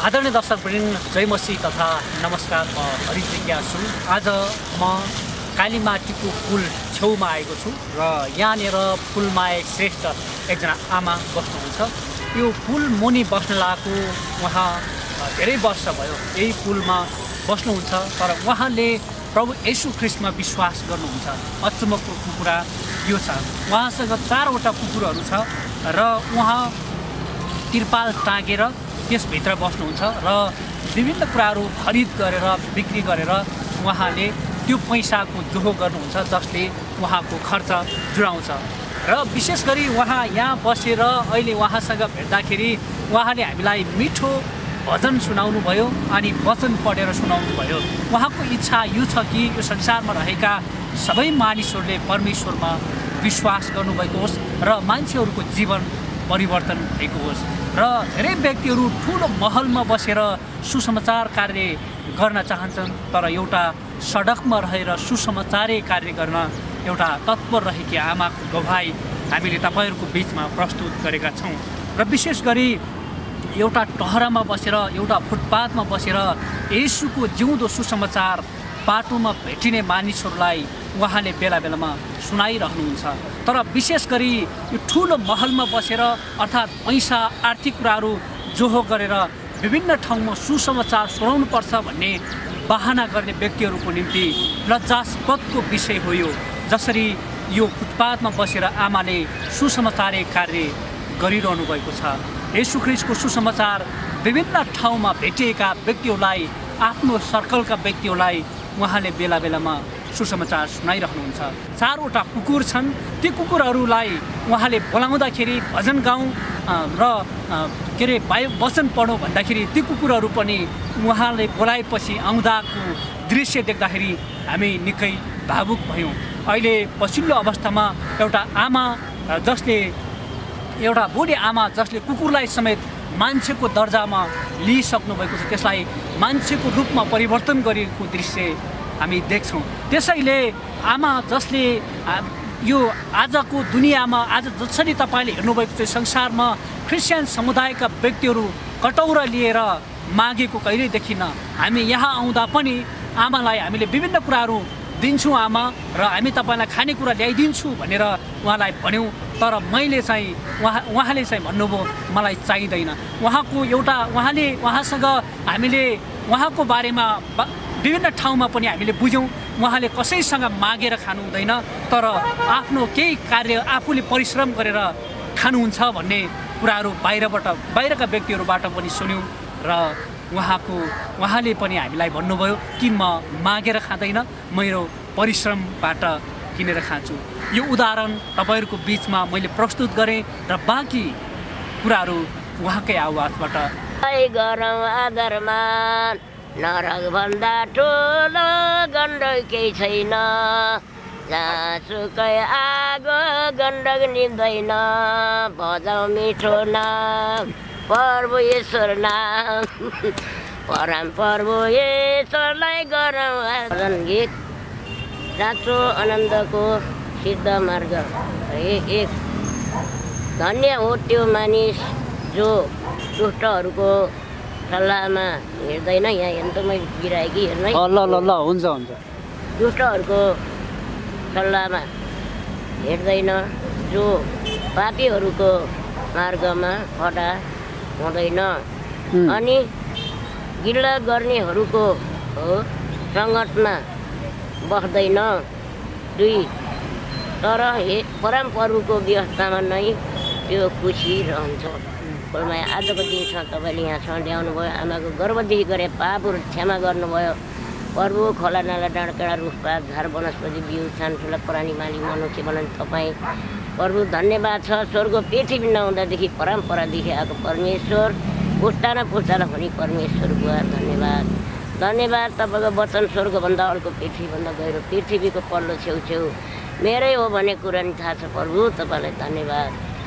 आदरणीय दर्शकवृन्द, जय मसीह तथा नमस्कार। म हरि जिज्ञासु। आज म कालीमाटीको पुल छेउमा आएको छु र यहाँनिर फुलमाया श्रेष्ठ एकजना आमा बस्नुहुन्छ। यो पुल मुनि बस्न लागेको उहाँ धेरै वर्ष भयो यही पुलमा बस्नुहुन्छ, तर उहाँले प्रभु येशू ख्रिस्टमा विश्वास गर्नुहुन्छ। अचम्मको कुरा यो छ, उहाँसँग 4वटा कुकुरहरू छ र उहाँ तिरपाल टाँगेर त्यसभित्र बस्नुहुन्छ र विभिन्न कुराहरू खरिद गरेर बिक्री गरेर उहाँले त्यो पैसाको जोहो गर्नुहुन्छ, जसले उहाँको खर्च जुटाउँछ। र विशेष गरी उहाँ यहाँ बसेर अहिले उहाँसँग भेट्दाखेरि उहाँले हामीलाई मिठो भजन सुनाउनु भयो अनि वचन पढेर सुनाउनु भयो। उहाँको इच्छा यो छ कि यो संसारमा रहेका सबै मानिसहरूले परमेश्वरमा विश्वास गर्नुभएको होस् र मान्छेहरूको जीवन परिवर्तन भएको होस्। र धेरै व्यक्तिहरू ठुलो महलमा बसेर सुसमाचार कार्य गर्न चाहन्छन्, तर एउटा सडकमा रहेर सुसमाचार कार्य गर्न एउटा तत्पर रहेकी आमाको गवाही हामीले तपाईँहरूको बिचमा प्रस्तुत गरेका छौँ। र विशेष गरी एउटा टहरामा बसेर एउटा फुटपाथमा बसेर येशूको जिउँदो सुसमाचार बाटोमा भेटिने मानिसहरूलाई उहाँले बेला बेलामा सुनाइरहनुहुन्छ। तर विशेष गरी यो ठुलो महलमा बसेर अर्थात् पैसा आर्थिक कुराहरू जोहो गरेर विभिन्न ठाउँमा सुसमाचार सुनाउनुपर्छ भन्ने बहाना गर्ने व्यक्तिहरूको निम्ति लज्जास्पदको विषय हो यो। जसरी यो फुटपाथमा बसेर आमाले सुसमाचार कार्य गरिरहनु भएको छ। येशू ख्रिस्टको सुसमाचार विभिन्न ठाउँमा भेटिएका व्यक्तिहरूलाई, आफ्नो सर्कलका व्यक्तिहरूलाई उहाँले बेला बेलामा सुसमाचार सुनाइरहनुहुन्छ। 4वटा कुकुर छन्। ती कुकुरहरूलाई उहाँले बोलाउँदाखेरि भजन गाउँ र वचन पढौँ भन्दाखेरि ती कुकुरहरू पनि उहाँले बोलाएपछि आउँदाको दृश्य देख्दाखेरि हामी निकै भावुक भयौँ। अहिले पछिल्लो अवस्थामा एउटा बुढी आमा जसले कुकुरलाई समेत मान्छेको दर्जामा लिइसक्नु भएको छ, त्यसलाई मान्छेको रूपमा परिवर्तन गरेको दृश्य हामी देख्छौँ। त्यसैले आमा जसले यो आजको दुनियाँमा आज जसरी तपाईँले हेर्नुभएको छ, संसारमा क्रिस्चियन समुदायका व्यक्तिहरू कटौरा लिएर मागेको कहिल्यै देखिन। हामी यहाँ आउँदा पनि आमालाई हामीले विभिन्न कुराहरू दिन्छौँ आमा, र हामी तपाईँलाई खानेकुरा ल्याइदिन्छु भनेर उहाँलाई भन्यौँ। तर उहाँले चाहिँ भन्नुभयो मलाई चाहिँदैन। उहाँसँग हामीले उहाँको बारेमा विभिन्न ठाउँमा पनि हामीले बुझ्यौँ, उहाँले कसैसँग मागेर खानु हुँदैन, तर आफ्नो केही कार्य आफूले परिश्रम गरेर खानुहुन्छ भन्ने कुराहरू बाहिरका व्यक्तिहरूबाट पनि सुन्यौँ। र उहाँले पनि हामीलाई भन्नुभयो कि म मागेर खाँदैन, मेरो परिश्रमबाट किनेर खान्छु। यो उदाहरण तपाईँहरूको बिचमा मैले प्रस्तुत गरेँ र बाँकी कुराहरू उहाँकै आवाजबाट। नरक भन्दा ठुलो गण्डक केही छैन, जहाँसुकै आगो गण्डक निप्दैन। बजाऊ मिठो नाम प्रभु ईश्वर नाम, परम प्रभु ईश्वरलाई गरौँ आराधन। गीत साँचो आनन्दको सिद्ध मार्ग। एक धन्य हो त्यो मानिस जो दुष्टहरूको सल्लाहमा हेर्दैन। यहाँ हेर्नु त मैले गिराएँ कि हेर्नु है। ल हुन्छ। दुष्टहरूको सल्लाहमा हेर्दैन, जो पापीहरूको मार्गमा खडा हुँदैन, अनि गिल्ला गर्नेहरूको सङ्गतमा बस्दैन। 2 तर परमप्रभुको व्यवस्थामा नै त्यो खुसी रहन्छ। फुलमाया आजको दिनसम्म तपाईँले यहाँसम्म ल्याउनु भयो। आमाको गर्भदेखि गरे पापहरू क्षमा गर्नुभयो। प्रभु खोला नाला डाँडाकाँडा रुखपात झार वनस्पति बिउ सानठुला प्राणी मालिक मनुष्य बनाउने तपाईँ प्रभु धन्यवाद छ। स्वर्ग पृथ्वी नहुँदादेखि परम्परादेखि आएको परमेश्वर, पुस्ता पुस्तालाई हुने परमेश्वर बुवा धन्यवाद। तपाईँको वचन स्वर्गभन्दा अर्को पृथ्वीभन्दा गहिरो, पृथ्वीको पल्लो छेउछेउ मेरै हो भन्ने कुरा नि थाहा छ। प्रभु तपाईँलाई धन्यवाद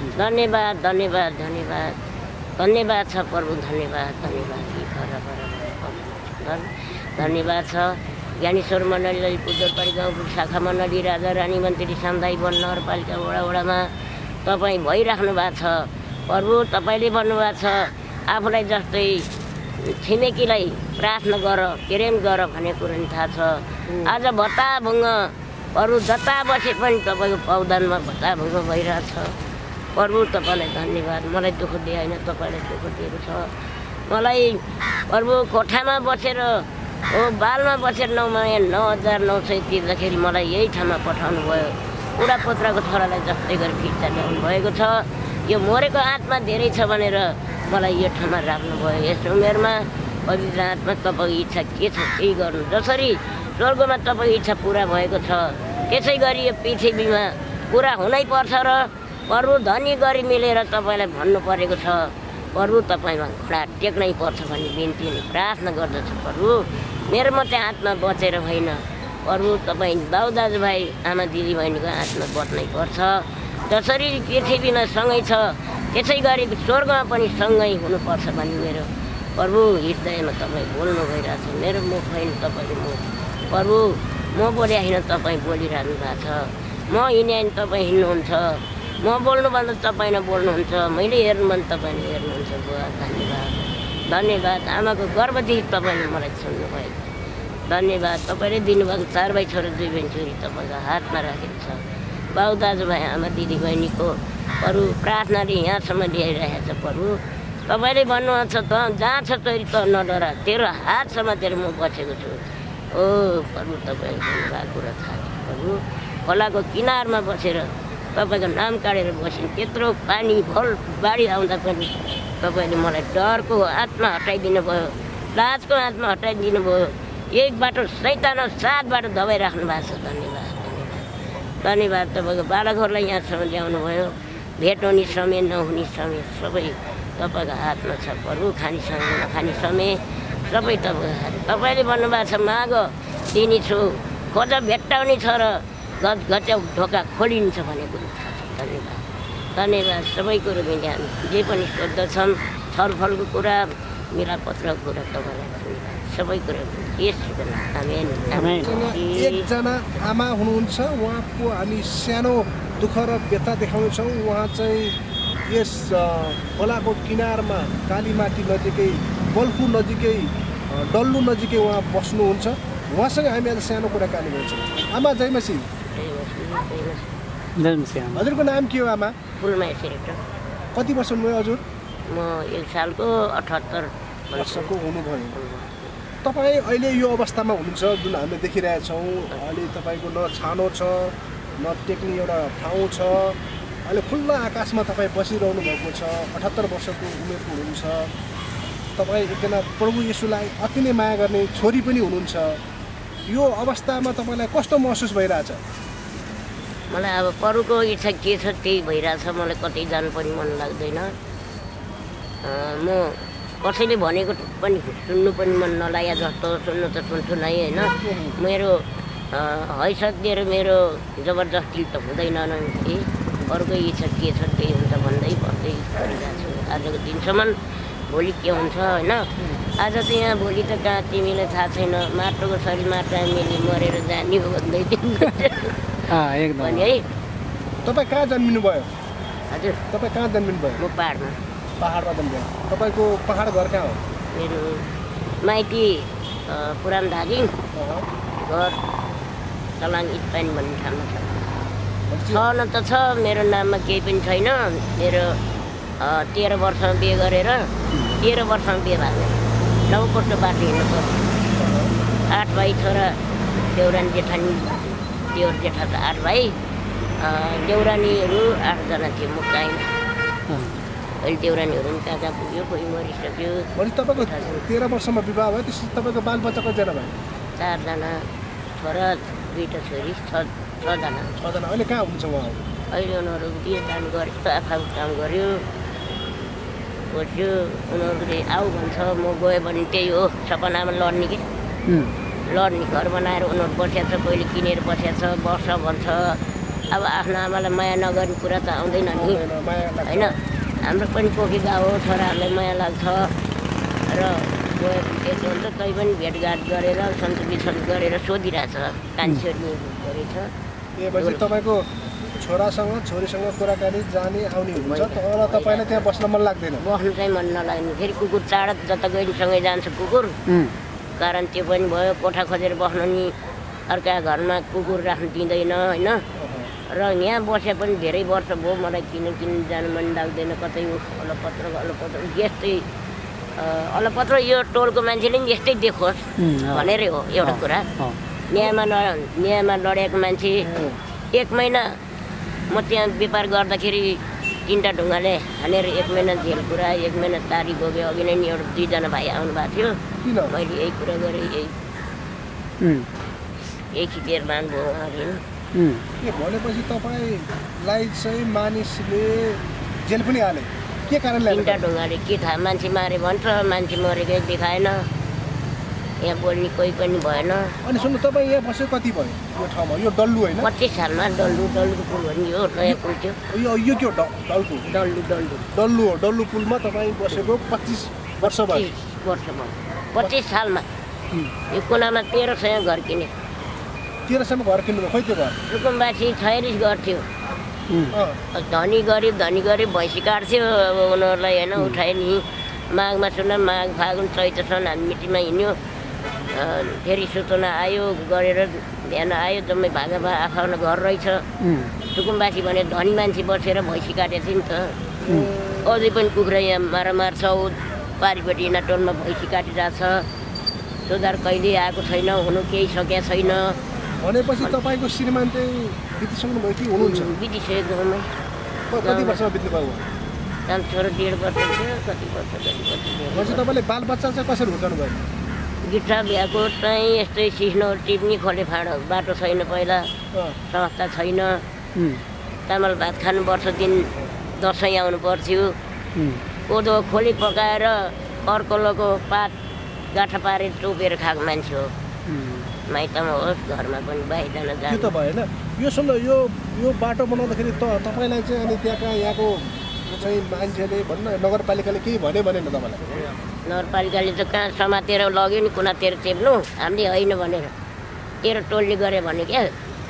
छ प्रभु, धन्यवाद। धन्यवाद छ ज्ञानेश्वर मण्डली, पुजरपाडी गाउँपुर शाखा मण्डली, राजा रानी मन्त्री सामुदायिक वन नगरपालिका वडामा तपाईँ भइराख्नु भएको छ। प्रभु तपाईँले भन्नुभएको छ आफूलाई जस्तै छिमेकीलाई प्रार्थना गर प्रेम गर भन्ने कुरो नि थाहा छ। आज भत्ताभुङ्ग प्रभु जता बसे पनि तपाईँको पावदानमा भत्ताभुङ्ग भइरहेछ। प्रभु तपाईँलाई धन्यवाद। मलाई दुःख दिए होइन, तपाईँलाई दुःख दिएको छ। मलाई प्रभु कोठामा बसेर बालमा बसेर 9,900 तिर्दाखेरि मलाई यही ठाउँमा पठाउनु भयो। बुढा पोत्राको छोरालाई जस्तै गरी फिर्ता ल्याउनु भएको छ। यो मरेको आत्मा धेरै छ भनेर मलाई यो ठाउँमा राख्नुभयो। यस उमेरमा पवित्र आत्मा तपाईँको इच्छा के छ त्यही गर्नु। जसरी स्वर्गमा तपाईँको इच्छा पुरा भएको छ त्यसै गरी यो पृथ्वीमा पुरा हुनै पर्छ र प्रभु धनी गरी मिलेर तपाईँलाई भन्नु परेको छ। प्रभु तपाईँमा खुट्टा टेक्नै पर्छ भन्ने बिन्ती अनि प्रार्थना गर्दछु। प्रभु मेरो मात्रै आत्मा बचेर होइन, प्रभु तपाईँ बाउ दाजुभाइ आमा दिदीबहिनीको आत्मा बच्नै पर्छ। जसरी पृथ्वीमा सँगै छ त्यसै गरी स्वर्गमा पनि सँगै हुनुपर्छ भन्ने मेरो प्रभु हृदयमा तपाईँ बोल्नु भइरहेछ। मेरो मुख होइन तपाईँको मुख। प्रभु म बोले होइन तपाईँ बोलिरहनु भएको छ। म हिँडे होइन तपाईँ हिँड्नुहुन्छ। म बोल्नुभन्दा तपाईँ नै बोल्नुहुन्छ। मैले हेर्नुभन्दा तपाईँले हेर्नुहुन्छ। बुवा धन्यवाद, धन्यवाद। आमाको गर्भदेखि तपाईँले मलाई सुन्नुभयो। धन्यवाद। तपाईँले दिनुभएको 4 भाइ छोरा 2 बहिनी छोरी तपाईँको हातमा राखेको छ। बाउ दाजुभाइ आमा दिदीबहिनीको प्रभु प्रार्थनाले यहाँसम्म ल्याइरहेको छ। प्रभु तपाईँले भन्नुहुन्छ त जहाँ छ तैरी त नडरा, तेरो हात समातेर म बसेको छु। ओ प्रभु तपाईँले भन्नुभएको कुरा थाहा छ। प्रभु खोलाको किनारमा बसेर तपाईँको नाम काढेर बस्नु। त्यत्रो पानी भल बाढी आउँदा पनि तपाईँले मलाई डरको आत्मा हटाइदिनु भयो, लाजको आत्मा हटाइदिनु भयो। एक बाटो शैतान 7 बाटो दबाई राख्नु भएको छ। धन्यवाद, धन्यवाद। तपाईँको बालकहरूलाई यहाँसम्म ल्याउनु भयो। भेट हुने समय नहुने समय सबै तपाईँको हातमा छ। प्रभु खाने समय नखाने समय सबै तपाईँको हात। तपाईँले भन्नुभएको छ माग दिने छु, खोज भेट्टाउने छ र घच्याउ ढोका खोलिन्छ भन्ने कुरो थाहा छ। धन्यवाद, धन्यवाद। सबै कुरो मिले हामी जे पनि सोध्दछौँ, छलफलको कुरा मिलापत्रको कुरा तपाईँलाई धन्यवाद। सबै कुरो एकजना आमा हुनुहुन्छ, उहाँको हामी सानो दुःख र व्यथा देखाउनेछौँ। उहाँ चाहिँ यस खोलाको किनारमा कालीमाटी नजिकै बल्खु नजिकै डल्लु नजिकै उहाँ बस्नुहुन्छ। उहाँसँग हामी आज सानो कुराकानी गर्छौँ। आमा जय मसी। हजुरको नाम के हो आमा? फुलमाया श्रेष्ठ। कति वर्ष हुनुभयो हजुर? म 1 सालको 78 वर्षको हुनुभयो। तपाईँ अहिले यो अवस्थामा हुनुहुन्छ जुन हामीले देखिरहेछौँ। अहिले तपाईँको न छानो छ न टेक्ने एउटा ठाउँ छ। अहिले खुल्ला आकाशमा तपाईँ बसिरहनु भएको छ। 78 वर्षको उमेरको हुनुहुन्छ तपाईँ। एकजना प्रभु येशूलाई अति नै माया गर्ने छोरी पनि हुनुहुन्छ। यो अवस्थामा तपाईँलाई कस्तो महसुस भइरहेछ? मलाई अब प्रभुको इच्छा के छ त्यही भइरहेछ। मलाई कतै जानु पनि मन लाग्दैन। म कसैले भनेको पनि सुन्नु पनि मन नलागे जस्तो सुन्नु त सुन्छु नै होइन। मेरो हैसियत दिएर मेरो जबरजस्ती त हुँदैन नै। अरूकै इच्छा के छ त्यही हुन्छ भन्दै बस्दै गरिरहेको छु आजको दिनसम्म। भोलि के हुन्छ होइन। आज त यहाँ भोलि त कहाँ तिमीलाई थाहा छैन। माटोको शरीर माटो हामीले मरेर जाने हो भन्दै एकदम है। तपाईँ कहाँ जन्मिनु भयो? हजुर तपाईँ कहाँ जन्मिनु भयो? म पाहाडमा। पाहाडमा जन्मिनु। तपाईँको पाहाड घर कहाँ हो? मेरो माइती पुरानो धादिङ, घर चलाङ इटपानी भन्ने ठाउँमा छ। न त छ, मेरो नाममा केही पनि छैन। मेरो 13 वर्षमा बिहे गरेर 13 वर्षमा बिहे भएको 9 कोटको बाटो हिँड्नु पर्छ। 8 भाइ छोरा, देउरानी जेठानी, देउर जेठा त 8 भाइ, देउरानीहरू 8 जना थियो। म काहीँ अहिले देउरानीहरू पनि कहाँ पुग्यो, कोही मरिसक्यो। भने तपाईँको 13 वर्षमा विवाह भयो, त्यसपछि तपाईँको बालबच्चा कतिजना भयो? 4 जना छोरा, 2टा छोरी, 6 जना। 6 जना। अहिले कहाँ हुनुहुन्छ उहाँहरू? अहिले उनीहरू बिहे काम गर्यो, आफू काम गर्यो, बस्यो। उनीहरूले आऊ भन्छ, म गयो भने त्यही हो सपनामा लड्ने कि लड्ने। घर बनाएर उनीहरू बसेको छ, कहिले किनेर बसेको छ, वर्ष भन्छ। अब आफ्नो आमालाई माया नगर्ने कुरा त आउँदैन नि होइन। हाम्रो पनि कोही गाउँ हो, छोराहरूलाई माया लाग्छ र गयो त्यस्तो हुन्छ। तै पनि भेटघाट गरेर सन्त विसन्त गरेर सोधिरहेछ। कान्छी गरेछ। ए भनेपछि तपाईँको छोरासँग छोरीसँग कुराकानी जाने आउने हुन्छ तर तपाईँलाई त्यहाँ बस्न मन लाग्दैन बस्नु चाहिँ मन नलाग्ने फेरि कुकुर चाँडा जता गयो नि सँगै जान्छ कुकुर कारण त्यो पनि भयो कोठा खोजेर बस्नु नि अर्का घरमा कुकुर राख्नु दिँदैन होइन र यहाँ बसे पनि धेरै वर्ष भयो मलाई किन जानु मन लाग्दैन कतै अलपत्र यस्तै अलपत्र यो टोलको मान्छेले नि यस्तै देखोस् भनेरै हो एउटा कुरा न्यायमा लडेको मान्छे 1 महिना म त्यहाँ व्यापार गर्दाखेरि 3टा ढुङ्गाले हानेर 1 महिना जेल पुरा 1 महिना तारी बोक्यो अघि नै नि एउटा 2जना भाइ आउनु भएको थियो मैले यही कुरा गरेँ यही खिचेर लानुभयो उहाँले भनेपछि तपाईँलाई चाहिँ मानिसले जेल पनि हाले के कारणले 3टा ढुङ्गाले के थाहा मान्छे मारे भन्छ मान्छे मरेकै देखाएन यहाँ बोल्ने कोही पनि भएन अनि सुन्नु तपाईँ यहाँ बसेको कति भयो यो ठाउँमा यो डल्लु होइन 25 सालमा डल्लुको पुल हो नि यो नयाँ पुल थियो यो के हो डल्लु हो डल्लु पुलमा तपाईँ बसेको 25 वर्ष भयो 25 सालमा यो कुनामा 1300 घर किने 1300 घर किन्नु खोइ त्यो घर रुकुमबासी 46 घर थियो धनी गरिब भैँसी काट्थ्यो अब उनीहरूलाई होइन उठायो नि माघमा सुन माघ फागुन चैतसम्म हामी मिटिङमा हिँड्यो फेरि सूचना आयो गरेर बिहान आयो जम्मै भागा आफ्नो घर रहेछ रुकुमबासी भने धनी मान्छे बसेर भैँसी काटेको थियो नि त अझै पनि कुखुरा यहाँ मारामार छ पारिपट्टि टोलमा भैँसी काटिरहेको छ सुधार कहिले आएको छैन हुनु केही सकेको छैन भनेपछि तपाईँको श्रीमान चाहिँ बितिसक्नु भयो कि हुनुहुन्छ बितिसकेको गाउँमै कति वर्षमा बित्नुभयो काम छोरो 1.5 वर्ष थियो कति वर्ष तपाईँले बालबच्चा चाहिँ कसरी हुर्काउनु भयो गिट्टा बिहाको चाहिँ यस्तै सिस्नो टिप्नी खोले फाँड बाटो छैन पहिला संस्था छैन चामल भात खानु वर्ष दिन दसैँ आउनु पर्थ्यो कोदो खोली पकाएर अर्कोलोको पात गाठा पारेर टोपेर खाएको मान्छे हो माइतमा होस् घरमा पनि बाहिर जान त्यो त भएन यो सुन्नु यो बाटो बनाउँदाखेरि तपाईँलाई चाहिँ अनि त्यहाँका यहाँको चाहिँ मान्छेले भन्न नगरपालिकाले केही भनेन तपाईँलाई नगरपालिकाले त कहाँ समातेर लग्यो नि कुनातिर टेप्नु हामीले होइन भनेर तेरो टोलले गरे भने क्या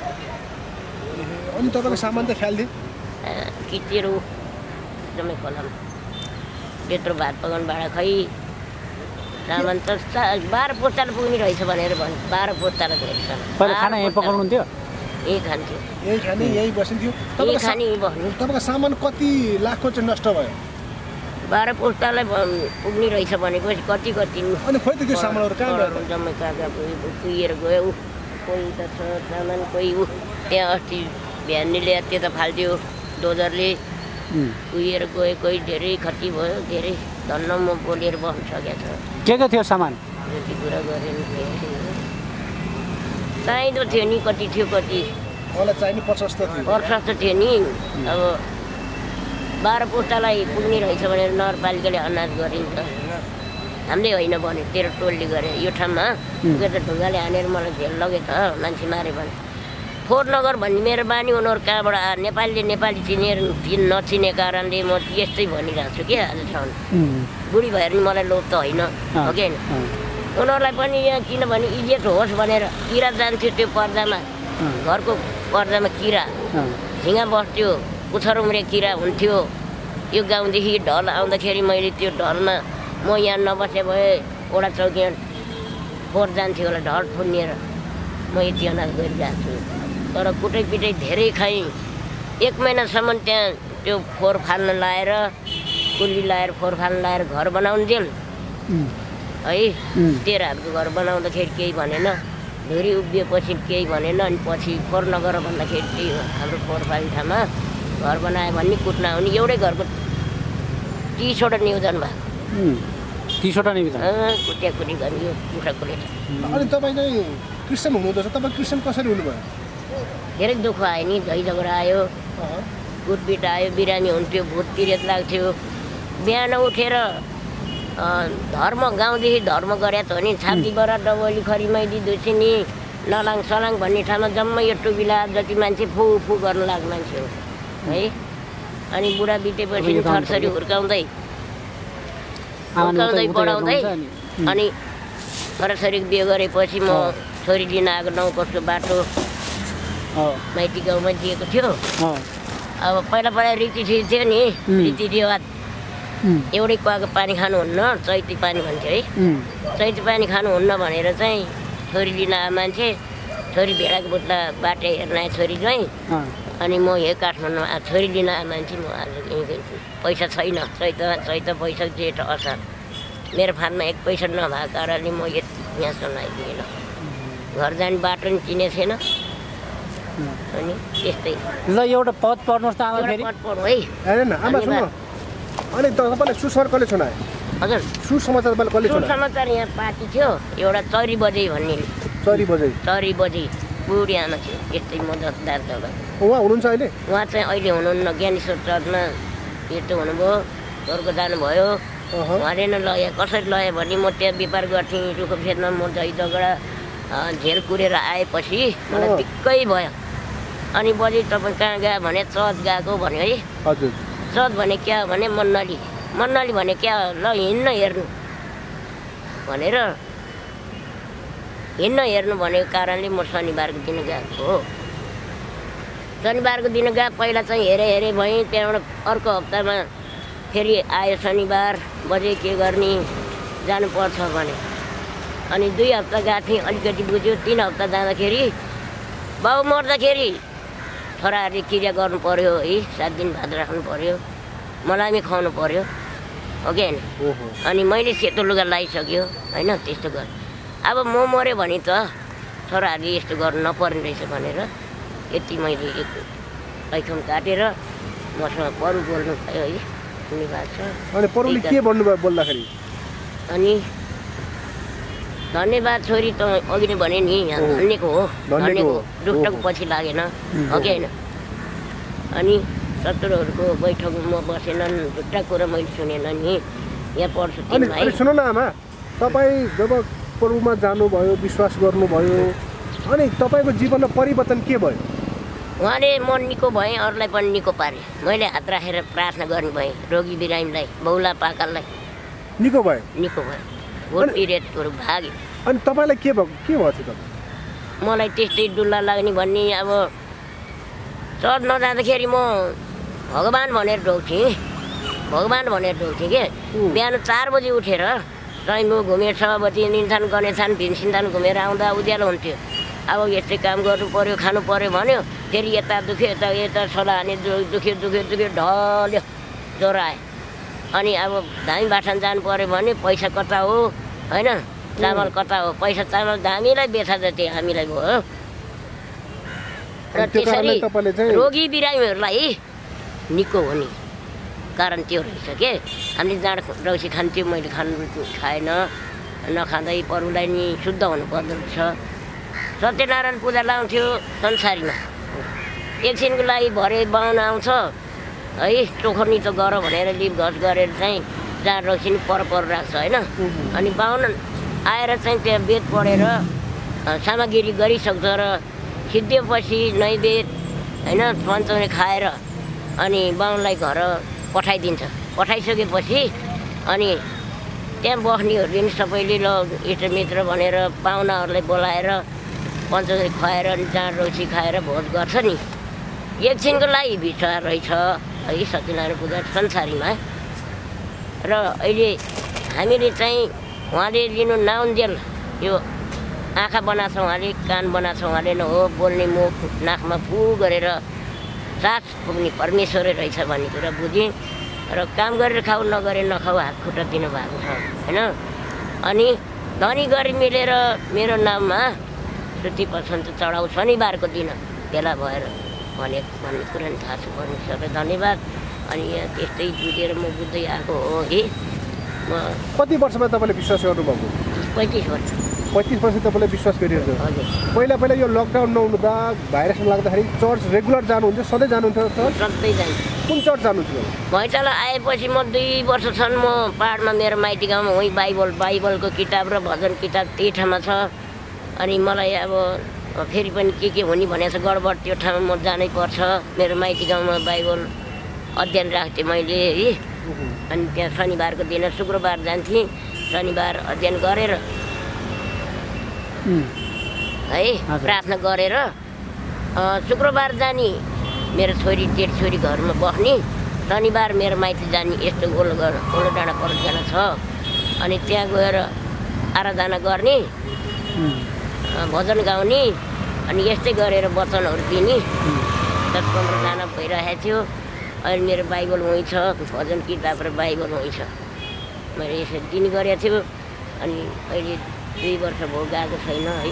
अनि तपाईँको सामान त ख्याल दिए कि तेरो एकदमै खोलामा त्यत्रो भात पकाउनु भाडा खै सामान त 12 पोस्टाले पुग्ने रहेछ भनेर भन्यो 12 पोस्टाले खाना यहीँ पकाउनुहुन्थ्यो यही खान्थ्यो यही खाने यही बसिन्थ्यो यही खाने यही बस्ने तपाईँको सामान कति लाखको चाहिँ नष्ट भयो 12 पोस्टालाई पुग्ने रहेछ भनेपछि कति अनि खोइ त त्यो सामानहरू कहाँ गयो जम्मै कहाँ कुहिएर गयो कोही त छ सामान कोही त्यहाँ अस्ति भ्यानले ल्याएर त्यो त फाल्थ्यो डोजरले कुहिएर गयो कोही धेरै क्षति भयो धेरै धन्न म बोलेर बस्न सकेको छ के थियो सामान जति कुरा गरेर चाहिँदो थियो नि कति थियो कति मलाई चाहिने 50 थियो नि अब 12 पोस्टालाई पुग्ने रहेछ भनेर नगरपालिकाले अन्दाज गरिन्छ हामीले होइन भने तेरो टोलले गरे यो ठाउँमा पुगेर ढुङ्गाले हानेर मलाई झेल लगे त मान्छे मारे भने फोहोर नगर भन्ने मेरो बानी उनीहरू कहाँबाट नेपाली चिनेर नचिने कारणले म यस्तै भनिरहेको छु क्या आजसम्म बुढी भएर नि मलाई लोभ त होइन हो कि होइन उनीहरूलाई पनि यहाँ किनभने इज्जत होस् भनेर किरा जान्थ्यो त्यो पर्दामा घरको पर्दामा किरा झिँगा बस्थ्यो पुच्छर उम्रे किरा हुन्थ्यो यो गाउँदेखि ढल आउँदाखेरि मैले त्यो ढलमा म यहाँ नबसे भए ओडा चौकीमा फोहोर जान्थ्यो होला ढल फुन्निएर म यति अनाज गरिरहेको छु तर कुटै पिटै धेरै खाएँ 1 महिनासम्म त्यहाँ त्यो फोहोर फाल्न लाएर कुल्ली लाएर फोहोर फाल्न लाएर घर बनाउनु दिएन है तेराहरूको घर बनाउँदाखेरि केही भनेन धुरी उभिएपछि केही भनेन अनि पछि फोहोर नगर भन्दाखेरि त्यही हो हाम्रो फोहोर फाल्ने ठाउँमा घर बनायो भने कुट्न आउने एउटै घरको 30वटा नियोजन भएको 30वटा नियोजन कुट्याकुटी गरियो कुखुरा कुटेर अनि तपाईँ चाहिँ क्रिस्चियन हुनुहुँदो रहेछ तपाईँ क्रिस्चियन कसरी हुनुभयो धेरै दुःख आयो नि झै झगडा आयो कुटपिट आयो बिरामी हुन्थ्यो भूत पिरेत लाग्थ्यो बिहान उठेर धर्म गाउँदेखि धर्म गरे त हो नि छाप्तीबाट डबली खरी मैदी दुसिनी नलाङ सलाङ भन्ने ठाउँमा जम्मै यो टुबिला जति मान्छे फु गर्न लाग्ने मान्छे हो है अनि बुढा बितेपछि छरछरी हुर्काउँदै पढाउँदै अनि छोराछोरीको बिहे गरेपछि म छोरी लिन आएको 9 वर्षको बाटो माइती गाउँमा दिएको थियो। अब पहिला रीति थियो नि, रीतिरिवाज एउटै कुवाको पानी खानुहुन्न, चैती पानी भन्थ्यो है। चैती पानी खानुहुन्न भनेर चाहिँ छोरी लिन आए मान्छे, छोरी भेडाको बुट्ला बाटो हेर्न आए छोरी ज्वाइँ। अनि म यही काठमाडौँमा छोरी लिन आए मान्छे, म आज पैसा छैन, चैत वैशाख जेठ असार मेरो फार्ममा 1 पैसा नभएको कारणले म यहाँसम्म आइदिएन। घर जाने बाटो नि चिनेको थिएन। अनि त्यस्तै ल एउटा पद पढ्नुहोस् त आमा फेरि। पद पढ्नु है। हैन आमा सुन्नु, अनि तपाईँले सुसमाचार कसले सुनाए? हजुर सुसमाचार तपाईँले कसले सुनाए? सुसमाचार यहाँ पार्टी थियो एउटा चरी बजै भन्ने। चरी बजै बुढी आमा थियो, यस्तै मद्दतदार जग्गा। उहाँ हुनुहुन्छ अहिले? उहाँ चाहिँ अहिले हुनुहुन्न, ज्ञानेश्वर चर्चमा यस्तो हुनुभयो, स्वर्ग जानुभयो। उहाँले नै लग्यो, कसरी लग्यो भने म त्यहाँ व्यापार गर्थेँ रुखो खेतमा, म दही दगडा झेल कुरेर आएपछि मलाई दिक्कै भयो। अनि बजी तपाईँ कहाँ गयो भने चर्च गएको भन्यो है। हजुर। चर्च भने क्या भने मन्नली भने क्या, ल हिँड्न हेर्नु भनेर हिँड्न हेर्नु भनेको कारणले म शनिबारको दिन गएको हो। शनिबारको दिन गएको पहिला चाहिँ हेरेँ भएँ, त्यहाँबाट अर्को हप्तामा फेरि आयो शनिबार, बजे के गर्ने जानुपर्छ भने। अनि 2 हप्ता गएको थिएँ, अलिकति बुझ्यो। 3 हप्ता जाँदाखेरि बाउ मर्दाखेरि छोराहरूले क्रिया गर्नु पर्यो है, 7 दिन भात राख्नु पर्यो, मलाई खुवाउनु पर्यो हो कि होइन। अनि मैले सेतो लुगा लगाइसक्यो होइन, त्यस्तो गर। अब म मऱ्यो भने त छोराहरूले यस्तो गर्नु नपर्ने रहेछ भनेर यति मैले एक ऐखम काटेर मसँग परू बोल्नु भयो है, सुन्ने भएको छ। अनि परूले के भन्नुभयो बोल्दाखेरि? अनि धन्यवाद छोरी, त अघि नै भने नि धन्यको हो, धन्यको दुष्टको पछि लागेन हो कि होइन। अनि शत्रुहरूको बैठकमा बसेनन्, दुईवटा कुरा मैले सुनेन नि, यहाँ पढ्छु। अनि सुन न आमा, तपाईँ जब प्रभुमा जानुभयो, विश्वास गर्नुभयो, अनि तपाईँको जीवनमा परिवर्तन के भयो? उहाँले म निको भएँ, अरूलाई पनि निको पारेँ। मैले हात राखेर प्रार्थना गर्ने भएँ, रोगी बिरामीलाई, बौला पाकाललाई निको भयो। भोट पिरियडहरू भाग्यो। अनि तपाईँलाई के भयो थियो? मलाई त्यस्तै डुल्ला लाग्ने भन्ने। अब चर्च नजाँदाखेरि म भगवान् भनेर ढोग्थेँ के। बिहान 4 बजी उठेर स्वयम्भू घुमेर 6 बजी निन्थान गणेशान भीमसिन्थान घुमेर आउँदा उज्यालो हुन्थ्यो। अब यस्तै काम गर्नु पर्यो, खानु पर्यो भन्यो, फेरि यता दुख्यो यता सला हाने, दुख्यो ढल्यो, ज्वरो आयो। अनि अब धामी बाठान जानु पर्यो भने पैसा कता हो होइन, चामल कता हो, पैसा चामल धामीलाई बेचा जति हामीलाई भयो। र त्यसरी रोगी बिरामीहरूलाई निको हुने कारण त्यो रहेछ के। हामीले जाँड रौसी खान्थ्यौँ, मैले खाएन, नखाँदै परूलाई नि शुद्ध हुनुपर्दो रहेछ। सत्यनारायण पूजा लाउँथ्यो संसारीमा, एकछिनको लागि भरे बाहुन आउँछ है, चोखर्नी त गर भनेर लिप घस गरेर चाहिँ जाँड रौसी नि पर राख्छ होइन। अनि बाहुन आएर चाहिँ त्यहाँ वेद पढेर सामग्री गरिसक्छ र सिद्धिएपछि नैवेद होइन पञ्चमी खाएर अनि बाहुनलाई घर पठाइदिन्छ। पठाइसकेपछि अनि त्यहाँ बस्नेहरूले नि सबैले ल इष्टमित्र भनेर पाहुनाहरूलाई बोलाएर पञ्चमी खुवाएर अनि जाँड रौसी खाएर भोज गर्छ नि। एकछिनको लागि विचार रहेछ है सत्यनारायण पूजा संसारीमा। र अहिले हामीले चाहिँ उहाँले लिनु नाउन्जेल, यो आँखा बनाएको छ उहाँले, कान बनाएको छ उहाँले न हो, बोल्ने मुख नाकमा फु गरेर सास पुग्ने परमेश्वरै रहेछ भन्ने कुरा बुझेँ। र काम गरेर खाऊ नगरे नखाऊ हात खुट्टा दिनुभएको छ होइन। अनि धनी गरी मिलेर मेरो नाममा श्रुति पसन्त चढाउ शनिबारको दिन भेला भएर भन्ने कुरा नि थाहा छ। परमेश्वरलाई धन्यवाद। अनि यहाँ त्यस्तै बुझेर म बुझ्दै आएको हो है। म कति वर्षमा तपाईँले विश्वास गर्नुभएको? 35 वर्ष। 35 वर्ष तपाईँले विश्वास गरिरहेको? हजुर। पहिला यो लकडाउन नहुँदा भाइरस लाग्दाखेरि चर्च रेगुलर जानुहुन्थ्यो? सधैँ जानुहुन्थ्यो चर्च? सधैँ जान्छु। कुन चर्च जानुहुन्थ्यो? भैँचालो आएपछि म 2 वर्षसम्म म पाहाडमा मेरो माइती गाउँमा उहीँ बाइबलको किताब र भजन किताब त्यही ठाउँमा छ। अनि मलाई अब फेरि पनि के हुने भनेको छ गडबड, त्यो ठाउँमा म जानै पर्छ। मेरो माइती गाउँमा बाइबल अध्ययन राख्थेँ मैले है। अनि त्यहाँ शनिबारको दिन शुक्रबार जान्थेँ, शनिबार अध्ययन गरेर है प्रार्थना गरेर शुक्रबार जाने मेरो छोरी जेठ छोरी घरमा बस्ने, शनिबार मेरो माइती जाने, यस्तो ओलो डाँडा परल जान छ। अनि त्यहाँ गएर आराधना गर्ने, भजन गाउने, अनि यस्तै गरेर वचनहरू दिने 10-15 जना भइरहेको थियो। अहिले मेरो बाइबल वहीँ छ, भजन किताब र बाइबल वहीँ छ, मैले यसरी दिने गरेको थियो। अनि अहिले 2 वर्ष भयो गएको छैन है।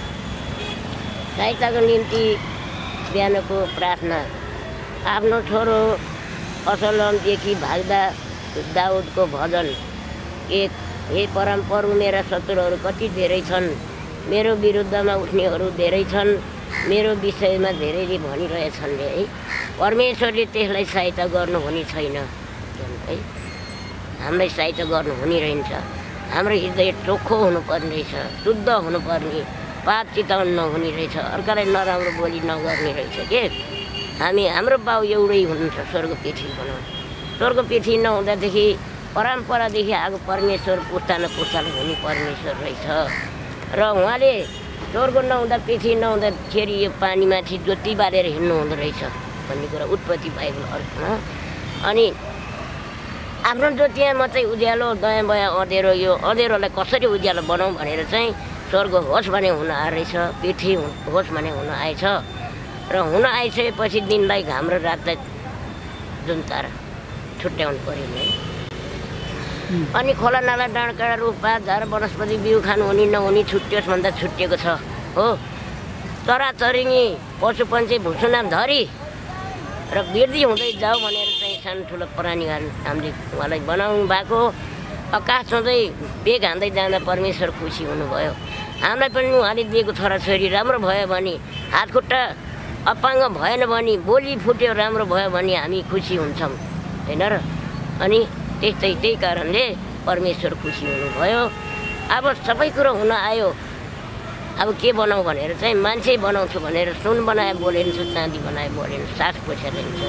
सहायताको निम्ति बिहानको प्रार्थना। आफ्नो छोरो असलमदेखि भाग्दा दाउदको भजन 1। हे परमप्रभु, मेरा शत्रुहरू कति धेरै छन्, मेरो विरुद्धमा उठ्नेहरू धेरै छन्, मेरो विषयमा धेरैले भनिरहेछन् है। परमेश्वरले त्यसलाई सहायता गर्नु हुने छैन है। हामीलाई सहायता गर्नु हुने रहन्छ। हाम्रो हृदय चोखो हुनुपर्ने रहेछ, शुद्ध हुनुपर्ने, पाप चिताउनु नहुने रहेछ, अर्कालाई नराम्रो बोली नगर्ने रहेछ के। हाम्रो बाउ एउटै हुनुहुन्छ, स्वर्ग पृथ्वी भनौँ। स्वर्ग पृथ्वी नहुँदादेखि परम्परादेखि आएको परमेश्वर पुस्ता न पुस्ताले हुने परमेश्वर रहेछ। र उहाँले स्वर्ग नहुँदा पृथ्वी नहुँदाखेरि यो पानीमाथि ज्योति बालेर हिँड्नु हुँदो रहेछ भन्ने कुरा उत्पत्ति बाइबल अर्थमा। अनि आफ्नो ज्योतिमा मात्रै उज्यालो, दया बया अँधेरो, यो अँधेरोलाई कसरी उज्यालो बनाऊँ भनेर चाहिँ स्वर्ग होस् भने हुन आएछ, पृथ्वी होस् भने हुन आएछ। र हुन आइसकेपछि दिनलाई घाम र रातलाई जुन तारा छुट्याउनु पऱ्यो नि। अनि खोला नाला डाँडकाँडा रुखपात झार वनस्पति बिउ खानु हुने नहुने छुट्टियोस् भन्दा छुट्टिएको छ हो। चराचरिङ्गी पशुपन्छी भुसुना धरी र वृद्धि हुँदै जाऊ भनेर चाहिँ सानो ठुलो प्राणी हामीले उहाँलाई बनाउनु भएको। आकाश हुँदै बेग हान्दै जाँदा परमेश्वर खुसी हुनुभयो। हामीलाई पनि उहाँले दिएको छोराछोरी राम्रो भयो भने, हातखुट्टा अपाङ्ग भएन भने, बोली फुट्यो राम्रो भयो भने हामी खुसी हुन्छौँ होइन र। अनि त्यही कारणले परमेश्वर खुसी हुनुभयो। अब सबै कुरो हुन आयो। अब के बनाऊ भनेर चाहिँ मान्छे बनाउँछु भनेर सुन बनाए बोलिन्छ, चाँदी बनाए बोलिन्छ, सास पैसा लिन्छ।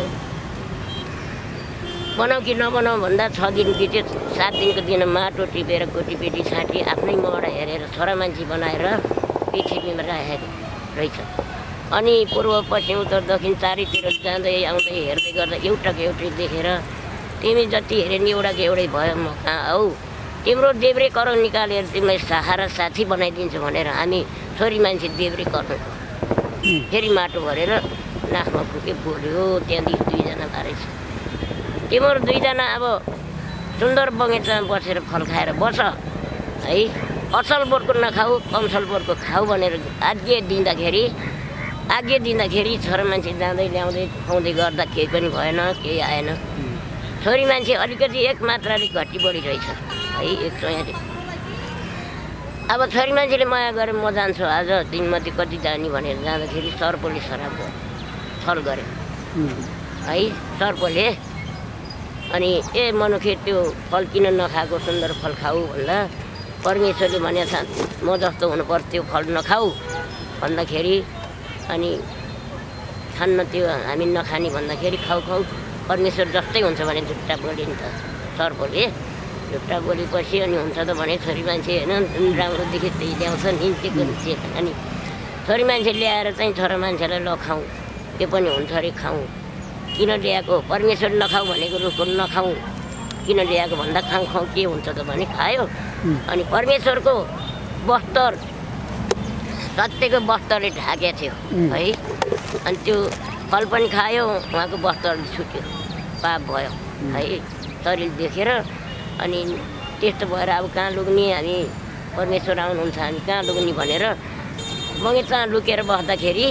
बनाऊ कि नबनाऊ भन्दा 6 दिन बित्यो, 7 दिनको दिन माटो टिपेर कोटीपेटी छाँटी आफ्नै मबाट हेरेर छोरा मान्छे बनाएर पृथ्वीमा राखेको रहेछ। अनि पूर्व पश्चिम उत्तर दक्षिण चारैतिर जाँदै आउँदै हेर्दै गर्दा एउटै देखेर तिमी जति हेरे नि एउटै भयो, म कहाँ आऊ, तिम्रो देब्रे करौँ निकालेर तिमीलाई सहारा साथी बनाइदिन्छु भनेर हामी छोरी मान्छे देब्रे कर्नु फेरि माटो भरेर नाकमा फुके बोल्यो। त्यहाँदेखि 2 जना मारेछ। तिम्रो 2 जना अब सुन्दर बगैँचामा बसेर फल खाएर बस है, असल बोटको नखाऊ कमसल बोटको खाऊ भनेर आज्ञा दिँदाखेरि छोरा मान्छे जाँदै ल्याउँदै खुवाउँदै गर्दा केही पनि भएन, केही आएन। छोरी मान्छे अलिकति एक मात्राले घटी बढी रहेछ है, एक चोयाले। अब छोरी मान्छेले माया गरेर म जान्छु आज दिनमध्ये कति जाने भनेर जाँदाखेरि सर्पले शराब छल गरे है, सर्पले। अनि मनुखे त्यो फल किन नखाएको, सुन्दर फल खाऊ भन्दा परमेश्वरले भनेको छ म जस्तो हुनुपर्छ, त्यो फल नखाऊ भन्दाखेरि अनि खान्न, त्यो हामी नखाने भन्दाखेरि खाऊ परमेश्वर जस्तै हुन्छ भने झुट्टा बोल्यो नि त सर्पले। झुट्टा बोलेपछि अनि हुन्छ त भने छोरी मान्छे होइन राम्रो देखे त्यही ल्याउँछ नि, त्यो अनि छोरी मान्छे ल्याएर चाहिँ छोरा मान्छेलाई ल खाऊ, त्यो पनि हुन्छ अरे खाऊ। किन ल्याएको, परमेश्वर नखाऊ भनेको रुखको नखाऊ किन ल्याएको भन्दा खाऊ के हुन्छ त भने खायो। अनि परमेश्वरको वस्त्र, सत्यको वस्त्रले ढाकेको थियो है। अनि त्यो फल पनि खायो, उहाँको वस्त्रले छुट्यो, पाप भयो है शरीर देखेर। अनि त्यस्तो भएर अब कहाँ लुग्ने, हामी परमेश्वर आउनुहुन्छ हामी कहाँ लुग्ने भनेर बगैँचा लुकेर बस्दाखेरि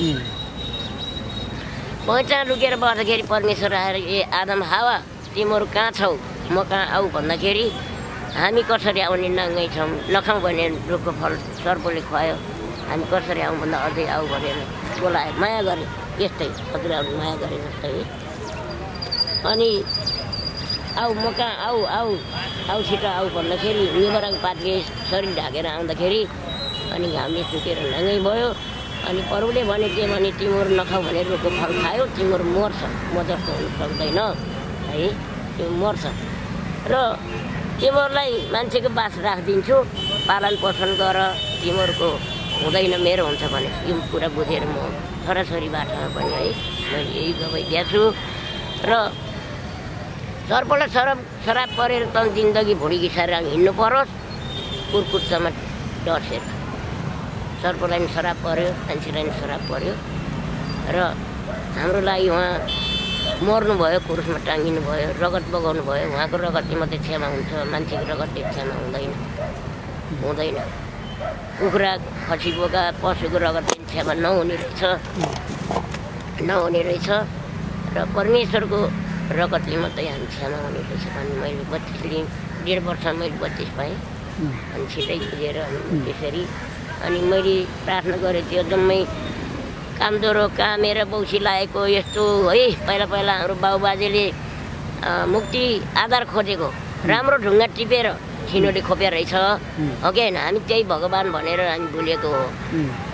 परमेश्वर आएर ए आदम हावा तिमीहरू कहाँ छौ, म कहाँ आऊ भन्दाखेरि हामी कसरी आउने नाङ्गै छौँ, नखाउँ भने रुखको फल सर्पले खुवायो, हामी कसरी आउँ भन्दा अझै आऊ भनेर बोलायो, माया गरे। यस्तै हजुरहरू माया गरे जस्तै। अनि आऊ म कहाँ आऊ छिटो आऊ भन्दाखेरि निबराको पातले शरीर ढाकेर आउँदाखेरि अनि घामले सुकेर नाङ्गै भयो। अनि प्रभुले भने के भने तिमीहरू नखाऊ भने रुखको फल खायो तिमीहरू मर्छ, म जस्तो हुनु सक्दैन है, त्यो मर्छ। र तिमीहरूलाई मान्छेको बास राखिदिन्छु, पालन पोषण गर, तिमीहरूको हुँदैन मेरो हुन्छ भने यो कुरा बुझेर म छोराछोरीबाट पनि है मैले यही गवाई दिएको छु र सर्पलाई शराब परेर त जिन्दगी भुँडी घिसाएर हिँड्नु परोस् कुरकुटसम्म डसेर सर्पलाई पनि शराब पर्यो मान्छेलाई पनि शराब पर्यो र हाम्रो लागि उहाँ मर्नुभयो क्रुसमा टाँगिनु भयो रगत बगाउनु भयो उहाँको रगतले मात्रै क्षमा हुन्छ मान्छेको रगतले क्षमा हुँदैन कुखुरा खसी बोका पशुको रगतले क्षमा नहुने रहेछ र परमेश्वरको रगतले मात्रै हामी क्षमा हुने रहेछ अनि मैले 1.5 वर्ष मैले 32 पाएँ अनि छिटै बुझेर त्यसरी अनि मैले प्रार्थना गरेँ त्यो जम्मै कामदोरो कामेर बौसी लागेको यस्तो है पहिला हाम्रो बाबुबाजेले मुक्ति आधार खोजेको राम्रो ढुङ्गा टिपेर छिनोले खोपेर रहेछ हो कि होइन हामी त्यही भगवान् भनेर हामी भुलेको हो